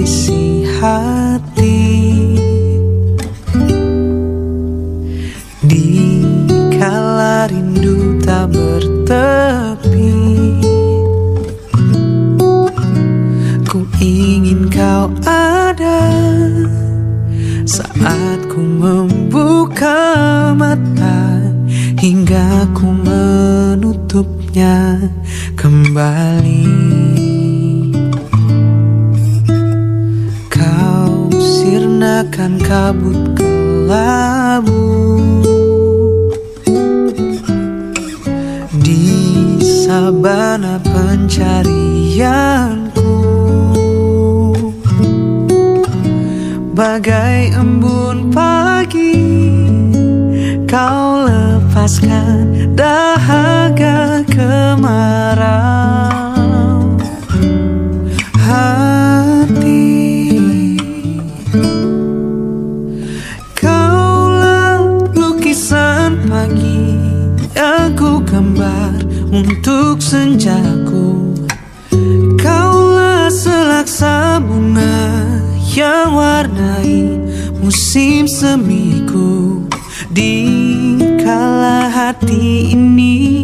isi hati. Di kala rindu tak bertepi, ku ingin kau ada saat ku membuka mata, hingga ku menutupnya kembali. Kau sirnakan kabut kelabu di sabana pencarianku, bagai embun pagi. Kau lepaskan dahaga kemarau hati. Kaulah lukisan pagi yang ku gambar untuk senjaku. Kaulah selaksa bunga yang warnai musim semiku. Di kala hati ini